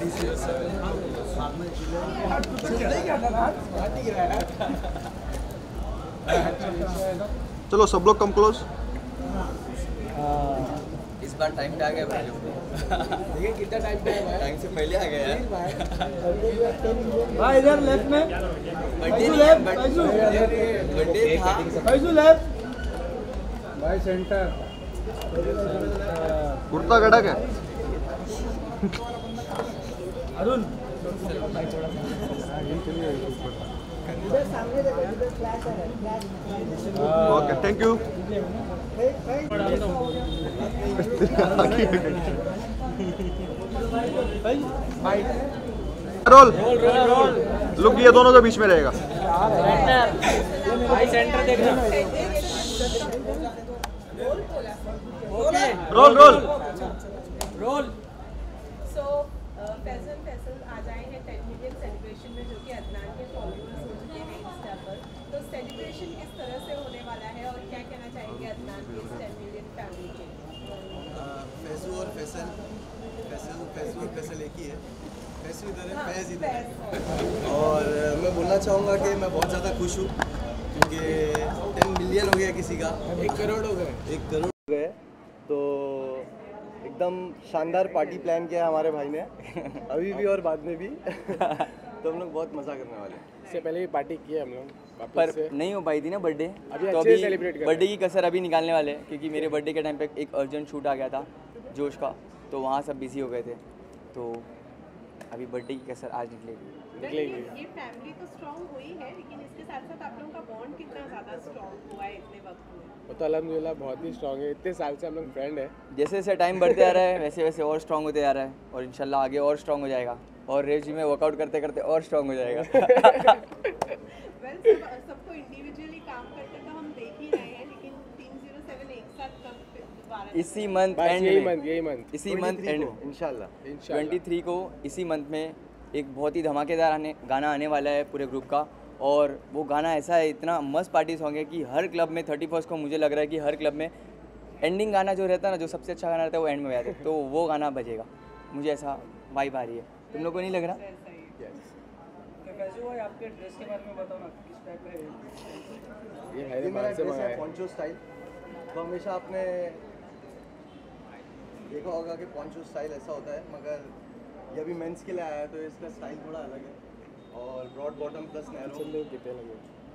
चलो सब लोग कम क्लोज। इस बार टाइम पे आ गए भाई लोग। देखिए कितना टाइम पे है, टाइम से पहले आ गए यार भाई। इधर लेफ्ट में बर्थडे था लेफ्ट भाई सेंटर कुर्ता कड़क है। Arun okay thank you. Roll look ये दोनों के बीच में रहेगा। भाई सेंटर देखना। Roll roll roll. So Faisal आ जाए हैं 10 मिलियन सेलिब्रेशन में, जो कि अदनान के फॉलोअर्स हो चुके हैं इंस्टा पर। तो सेलिब्रेशन किस तरह से होने वाला है और क्या कहना चाहेंगे अदनान के इस 10 मिलियन फैमिली के? फैजू और फैसल एक ही है। फैजू इधर है, फैज इधर है। और मैं बोलना चाहूँगा कि मैं बहुत ज़्यादा खुश हूँ क्योंकि 10 मिलियन हो गया किसी का, 1 करोड़ हो गए, 1 करोड़ हो गए। तो एकदम शानदार पार्टी प्लान किया है हमारे भाई ने अभी भी और बाद में भी तो हम लोग बहुत मज़ा करने वाले हैं। इससे पहले भी पार्टी की है हम लोग, पर नहीं हो पाई थी ना बर्थडे, अभी तो अच्छे से सेलिब्रेट कर बर्थडे की कसर अभी निकालने वाले हैं क्योंकि मेरे बर्थडे के टाइम पे एक अर्जेंट शूट आ गया था जोश का, तो वहाँ सब बिजी हो गए थे। तो अभी बर्थडे की कसर आज निकलेगी। ये फैमिली तो स्ट्रॉन्ग हुई है, लेकिन इसके साथ साथ आप लोगों का बॉन्ड कितना ज़्यादा स्ट्रॉन्ग हुआ है इतने वक्त में? वो तो अल्हम्दुलिल्लाह बहुत ही स्ट्रॉन्ग है, इतने साल से हम लोग फ्रेंड है। जैसे जैसे टाइम बढ़ते आ रहा है वैसे वैसे और स्ट्रांग होते जा रहा है और इंशाल्लाह आगे और स्ट्रांग हो जाएगा और रेव जी में वर्कआउट करते करते और स्ट्रांग हो जाएगा। सबको इंडिविजुअली काम करते तो हम देख ही रहे हैं, लेकिन 307 एक साथ कब दोबारा इसी मंथ एंड यही में मंथ इसी मंथ एंड इंशाल्लाह 23 को इसी मंथ में एक बहुत ही धमाकेदार गाना आने वाला है पूरे ग्रुप का। और वो गाना ऐसा है, इतना मस्त पार्टी सॉन्ग है कि हर क्लब में 31 को मुझे लग रहा है कि हर क्लब में एंडिंग गाना जो रहता है ना, जो सबसे अच्छा गाना रहता है वो एंड में बजाते हैं, तो वो गाना बजेगा। मुझे ऐसा वाइब आ रही है, तुम लोग को नहीं लग रहा? भाई आपके ड्रेस के बारे में बताओ ना, किस टाइप का है ये ये मेरा ड्रेस है पॉन्चो स्टाइल। तो हमेशा आपने देखा होगा कि पॉन्चो स्टाइल ऐसा होता है, मगर ये अभी मेंस के लिए आया है तो इसका स्टाइल थोड़ा अलग है और ब्रॉड बॉटम प्लस नैरो। कितने लगे?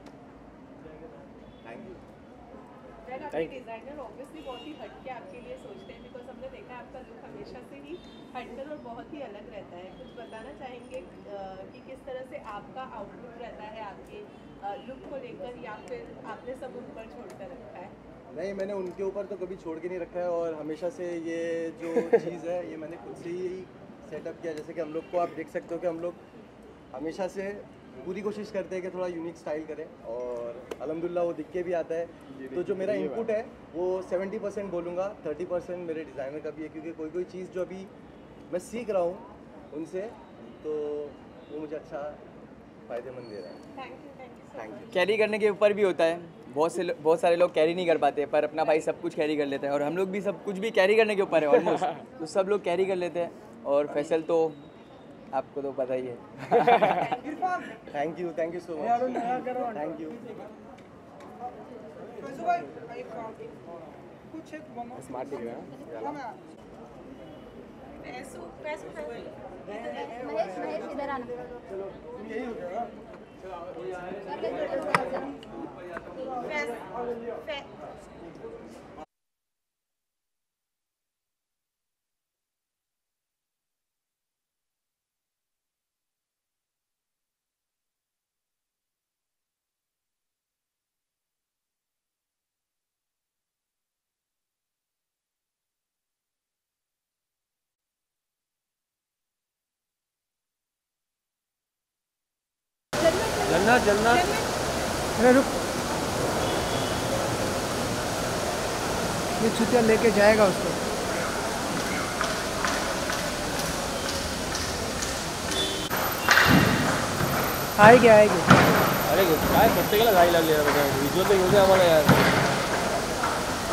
Thank you. आपके डिजाइनर ऑब्वियसली बहुत ही हटके आपके लिए सोचते हैं, बिकॉज हमने देखा है आपका लुक हमेशा से ही हटकर और बहुत ही अलग रहता है। कुछ बताना चाहेंगे कि किस तरह से आपका आउटलुक रहता है आपके लुक को लेकर, या फिर आपने सब उन पर छोड़कर रखा है? नहीं, मैंने उनके ऊपर तो कभी छोड़ के नहीं रखा है और हमेशा से ये जो चीज़ है ये मैंने खुद से ही सेटअप किया। जैसे कि हम लोग को आप देख सकते हो कि हम लोग हमेशा से पूरी कोशिश करते हैं कि थोड़ा यूनिक स्टाइल करें और अल्हम्दुलिल्लाह वो दिख के भी आता है। तो जो मेरा इनपुट है वो 70% बोलूँगा, 30% मेरे डिज़ाइनर का भी है, क्योंकि कोई कोई चीज़ जो अभी मैं सीख रहा हूँ उनसे, तो वो मुझे अच्छा फ़ायदेमंद दे रहा है। Thank you. कैरी करने के ऊपर भी होता है, बहुत सारे लोग कैरी नहीं कर पाते, पर अपना भाई सब कुछ कैरी कर लेता है और हम लोग भी सब कुछ भी कैरी करने के ऊपर है ऑलमोस्ट। तो सब लोग कैरी कर लेते हैं और फैसल तो आपको तो पता ही है। Thank you so much, thank you. Smart दिख रहा है। महेश इधर आना। जन्नत अरे रुक, ये छुट्टियाँ लेके जाएगा उसको। आएगी। अरे काय प्रत्येकाला घाई लागली यार, विज्युअल तर घेऊ दे आम्हाला यार।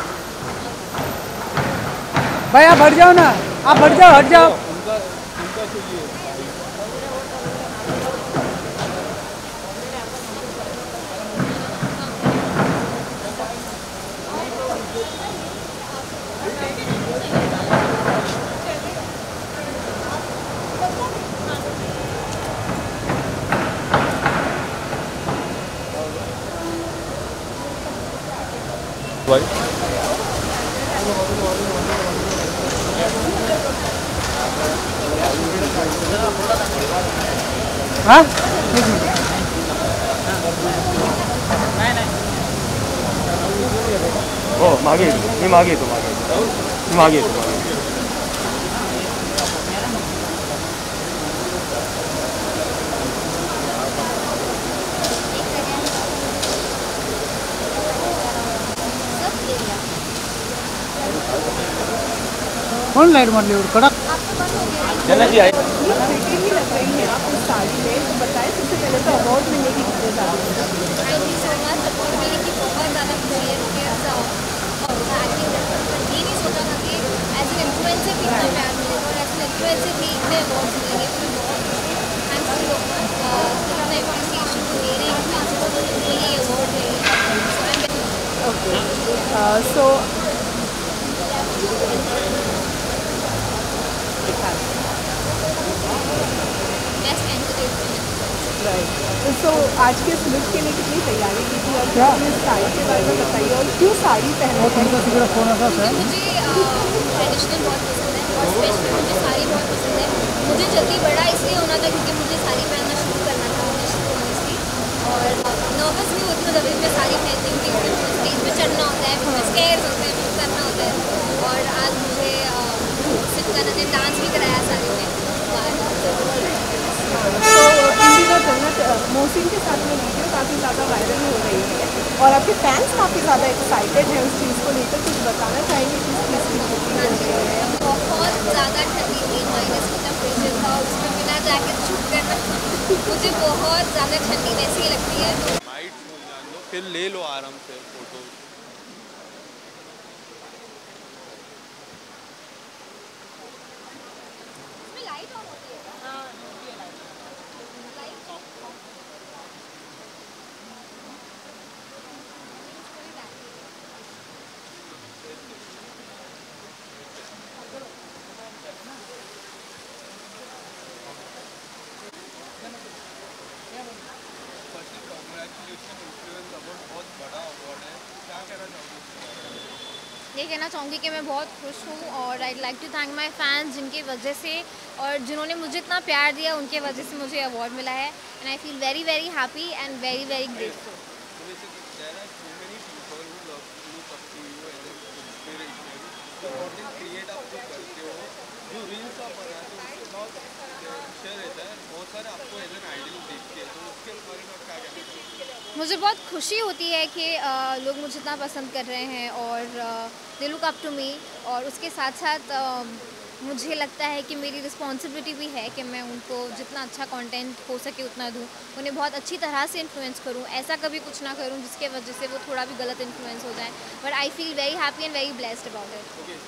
भाई आप हट जाओ ना, आप हट जाओ। उनका हाँ हो मागे मी मागे येतो मी मागे येतो कौन लाइट मार ली कड़क चलना जी आई बेटी ही लग रही है आप उस साड़ी में। तो बताएं सबसे पहले तो अवार्ड मिलने की कितने ज़्यादा thank you so much. Award मिलने की बहुत ज़्यादा खुशी है बिकॉज ये नहीं सोचा था कि एज एन इन्फ्लुएंसर भी इतना प्यार मिलेगा और एज एन इन्फ्लुएंसर भी इतने अवार्ड मिलेंगे। तो मैं बहुत खुश हूँ। थैंक्स टू इतना एप्रिसिएशन को दे रहे हैं इन्फ्लुएंसर को जो ये अवार्ड है। Okay so best entertainment. तो आज के इस लुक के लिए कितनी तैयारी की थी और क्या इस साड़ी के बारे में बताइए और क्यों साड़ी पहने थे? मुझे ट्रेडिशनल बहुत पसंद है और स्पेशली मुझे साड़ी बहुत पसंद है। मुझे जल्दी बड़ा इसलिए होना था क्योंकि मुझे साड़ी पहनना शुरू करना था ऑनेस्टली और नर्वस भी होती हूँ जब भी मैं साड़ी पहनती हूँ क्योंकि मुझे स्टेज पे चढ़ना होता है, मुझे स्केयर होते हैं, मुझे करना होता है। और आज मुझे सिर्फ करना ने डांस भी कराया साड़ी में। तो इन दिनों जन्नत मोहसिन के साथ में वीडियो काफ़ी ज़्यादा वायरल हो रही है और आपके फैंस काफ़ी ज़्यादा एक्साइटेड हैं उस चीज़ को लेकर। कुछ बताना चाहेंगे किस चीज़ की शूटिंग हो रही है? बहुत ज़्यादा ठंडी थी, माइनस का टेम्परेचर था और उसमें बिना जैकेट शूट करना मुझे बहुत ज़्यादा ठंडी वैसी लगती है। माइट जान लो फिर ले लो आराम से फोटो। लाइट ऑन होती है। हाँ, लाइट ऑफ। बहुत बड़ा अवार्ड है, क्या कहना चाहोगे? ये कहना चाहूँगी कि मैं बहुत खुश हूँ और I like to thank my fans जिनकी वजह से और जिन्होंने मुझे इतना प्यार दिया उनके वजह से मुझे अवार्ड मिला है and I feel very very happy and very very grateful. बहुत सारे आपको एज एन आइडल देखते हैं तो उसके बारे में क्या कहना चाहिए? मुझे बहुत खुशी होती है कि लोग मुझे इतना पसंद कर रहे हैं और they look up to me और उसके साथ साथ मुझे लगता है कि मेरी रिस्पॉन्सिबिलिटी भी है कि मैं उनको जितना अच्छा कंटेंट हो सके उतना दूं, उन्हें बहुत अच्छी तरह से इन्फ्लुएंस करूं, ऐसा कभी कुछ ना करूं जिसके वजह से वो थोड़ा भी गलत इन्फ्लुएंस हो जाए। But I feel very happy and very blessed about it.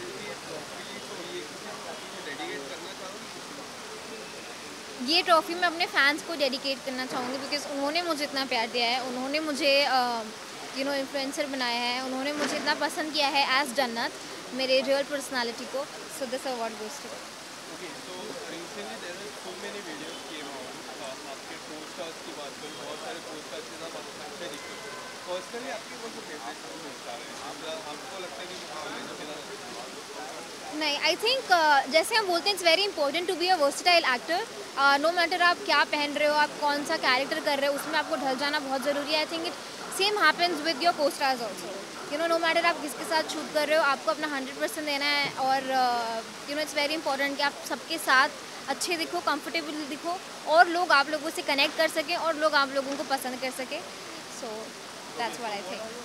ये ट्रॉफ़ी मैं अपने फैंस को डेडिकेट करना चाहूँगी बिकॉज उन्होंने मुझे इतना प्यार दिया है, उन्होंने मुझे इन्फ्लुएंसर बनाया है, उन्होंने मुझे इतना पसंद किया है एज जन्नत, मेरे रियल पर्सनालिटी को। So this award goes to okay, so recently there are so many videos came out आपके पोस्टर्स की बात करूँ, बहुत सारे पोस्टर्स के साथ आप अच्छे दिखते हो। पर्सनली आपके कौन से फेवरेट पोस्टर हैं? आपको लगता है कि हाँ नहीं, आई थिंक जैसे हम बोलते हैं it's very important to be a versatile actor. No matter आप क्या पहन रहे हो, आप कौन सा कैरेक्टर कर रहे हो, उसमें आपको ढल जाना बहुत ज़रूरी है। I think it same happens with your costars also. No matter आप किसके साथ शूट कर रहे हो, आपको अपना 100% देना है और इट्स वेरी इंपॉर्टेंट कि आप सबके साथ अच्छे दिखो, कंफर्टेबल दिखो और लोग आप लोगों से कनेक्ट कर सकें और लोग आप लोगों को पसंद कर सकें। So that's what I think.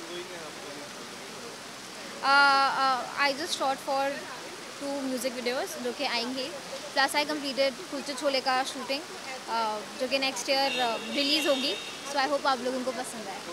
I just shot for 2 music videos जो कि आएंगे, plus I completed Kulche Chole का शूटिंग जो कि नेक्स्ट ईयर रिलीज़ होगी। सो आई होप आप लोगों को पसंद आए।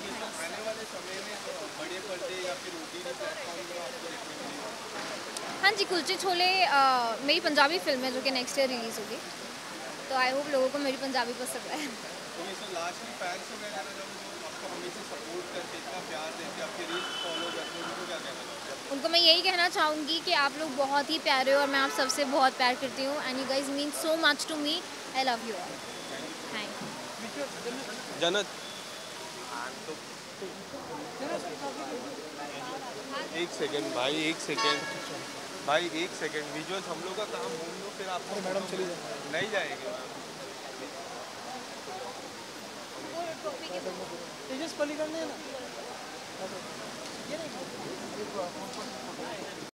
हाँ जी, कुलचे छोले मेरी पंजाबी फिल्म है जो कि नेक्स्ट ईयर रिलीज़ होगी, तो आई होप लोगों को मेरी पंजाबी पसंद है। तो ये सर लास्टली फैंस को क्या कहना चाहूँगी जो आपको हमेशा सपोर्ट करके इतना प्यार देते आपके रील्स फॉलो करते हैं उनको क्या कहना चाहते हैं? उनको मैं यही कहना चाहूँगी कि आप लोग बहुत ही प्यारे हो और मैं आप सबसे बहुत प्यार करती हूँ and you guys mean so much to me. I love you all. Thank Jannat एक सेकंड भाई, एक सेकंड भाई, एक सेकंड विजुअल्स हम लोग का काम होने दो, फिर आपको मैडम चली जाए नहीं जाएंगे तेजस पल्ली करने हैं ना।